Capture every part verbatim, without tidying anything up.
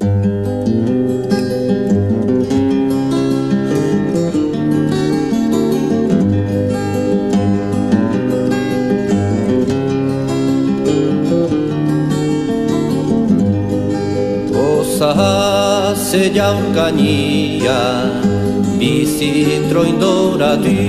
Se jaurkania bizitro indoratu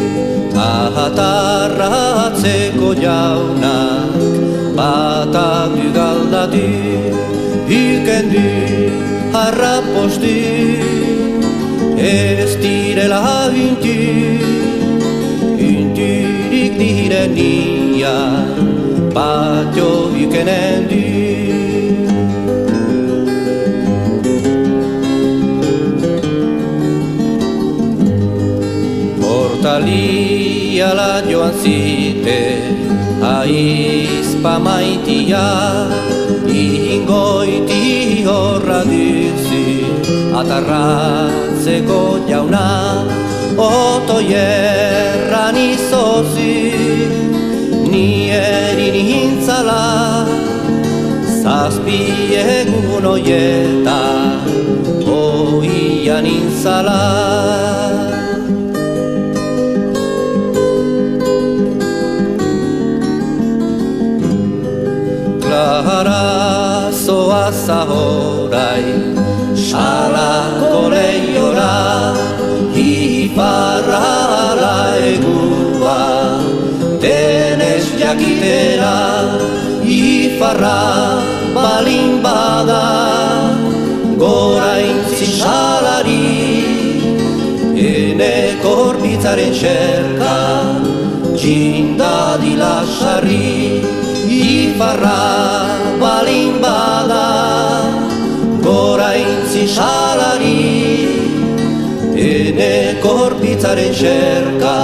ahatarratzeko jaunak batak galdatu ikendu harrapostu ez direla intu inturik direnia patio ikenen du. Portaliala joan zite aizpa maitia ingoiti horra duzu atarratzeko jauna otoierran izozu nieri nintzala zazpi egun oieta oian nintzala. Arazoa zahorai, salako lehiora, iparra ala egua, denez jakitera, iparra balin bada, gora intzi salari, ene korbitzaren xerka, txindadila sarri, iparra balin bada, gora intzi salari, ene korpitzaren xerka,